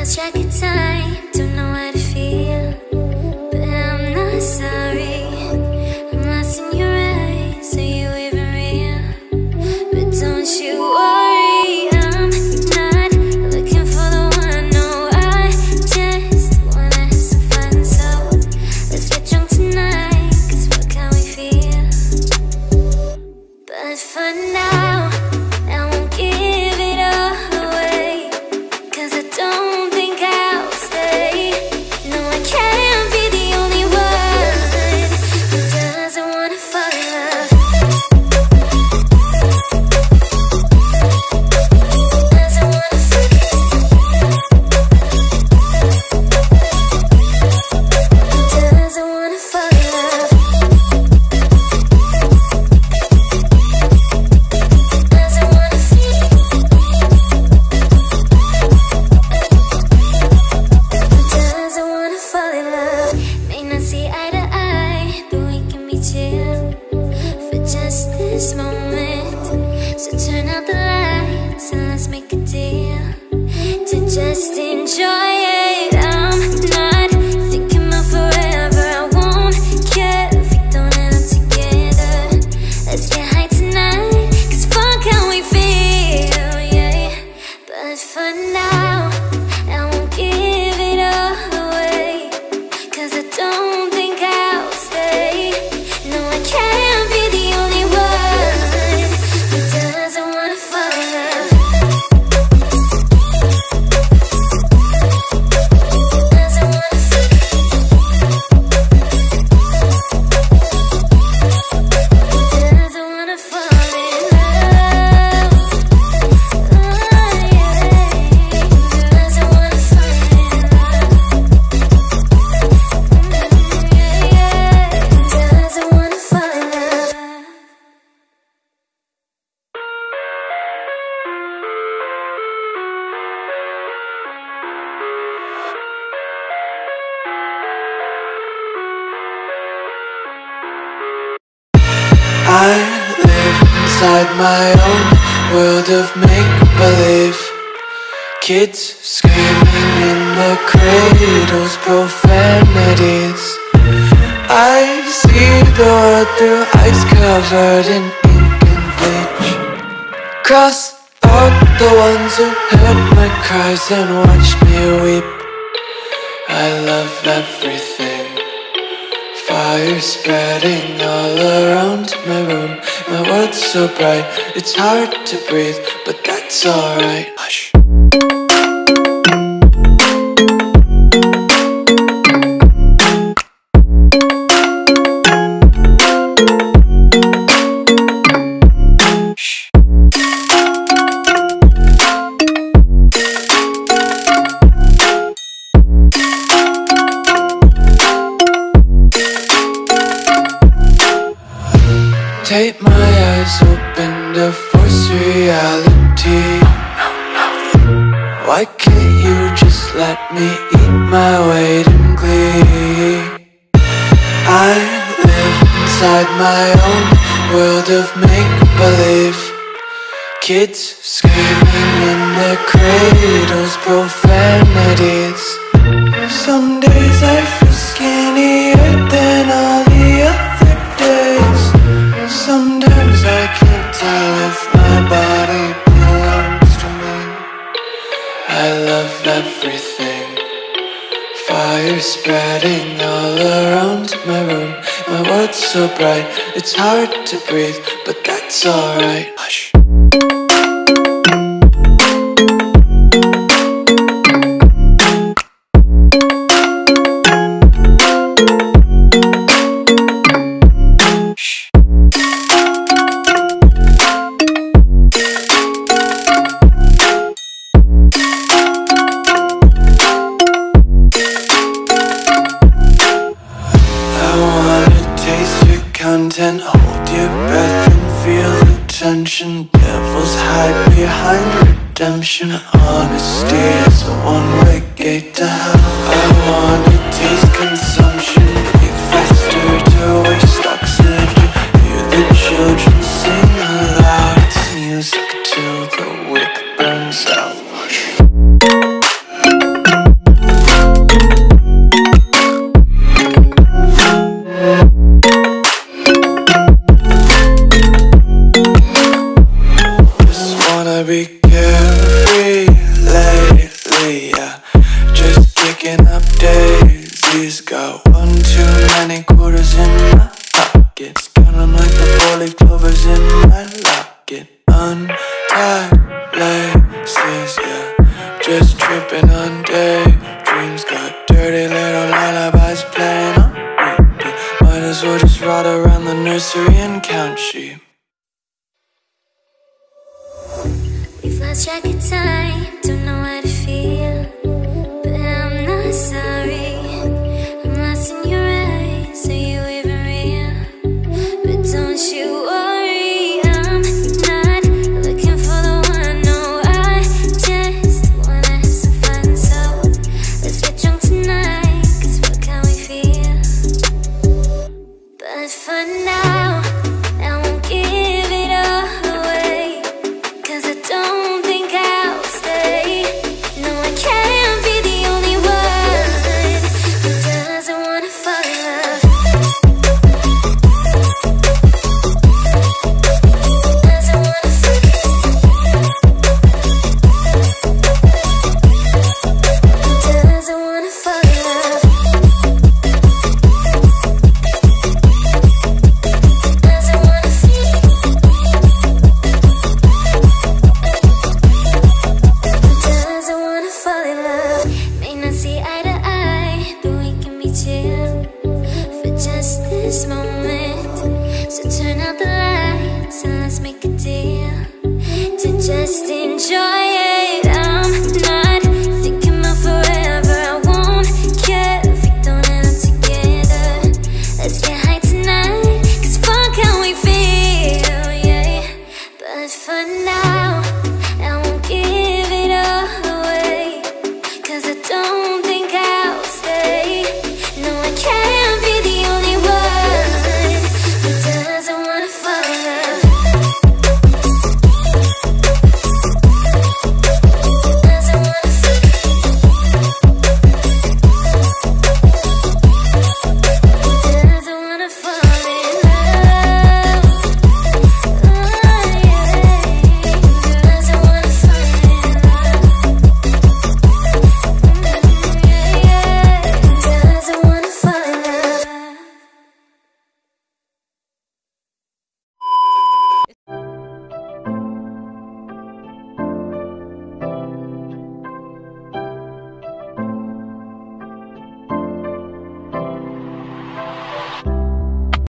lost track of time, don't know how to feel, but I'm not sorry. I'm lost in your eyes, are you even real? But don't you worry, I'm not looking for the one. No, I just wanna have some fun. So let's get drunk tonight, cause fuck how we feel. But for now, I won't give it all away, cause I don't think I'll stay. No, I can't be the only one who doesn't wanna fall in love. Doesn't wanna fall in love. Doesn't wanna fall in love. Doesn't wanna feel. Doesn't wanna fall in love. May not see eye to eye, but we can be chill for just this moment. So turn out the lights and let's make a deal to just enjoy it. I'm not thinking about forever. I won't care if we don't end up together. Let's get high tonight, cause fuck how we feel, yeah. But for now, I won't give it all away, cause I don't think I'll stay. No, I can't be the only one who doesn't wanna fall in love. Doesn't wanna fall. Doesn't wanna fall in love. Oh, yeah. Doesn't wanna fall in love. Yeah. Doesn't wanna fall in love. I live inside my own world of make-believe. Kids screaming in the cradles, profanities. I see the world through eyes covered in ink and bleach. Cross out the ones who heard my cries and watched me weep. I love everything. Fire spreading all around my room. My world's so bright, it's hard to breathe, but that's alright. Hush. Tape my eyes open to force reality. Why can't you just let me eat my weight in glee? I live inside my own world of make-believe. Kids screaming in their cradles, profanities. Some days I feel skinnier than all the other days. Sometimes I can't tell if my body belongs to me. I love everything. Fire spreading all around my room. My world's so bright, it's hard to breathe, but that's alright. Hush. Content, hold your breath and feel the tension. Devils hide behind redemption. Honesty is a one-way gate to hell. I wanna taste consumption. Breathe faster to waste oxygen. Hear the children sing aloud. It's music till the wick burns out. to be carefree lately, yeah. Just kicking up daisies. Got one too many quarters in my pockets. Count 'em like the 4-leaf clovers in my locket. Untied laces, yeah. Just tripping on daydreams. Got dirty little lullabies playing on repeat. Might as well just ride around the nursery and count sheep. We've lost track of time, don't know how to feel, but I'm not sorry. I'm lost in your eyes, are you even real? But don't you worry, I'm not looking for the one. No, I just wanna have some fun. So let's get drunk tonight, 'cause fuck how we feel. But for now, I won't give it all away, 'cause I don't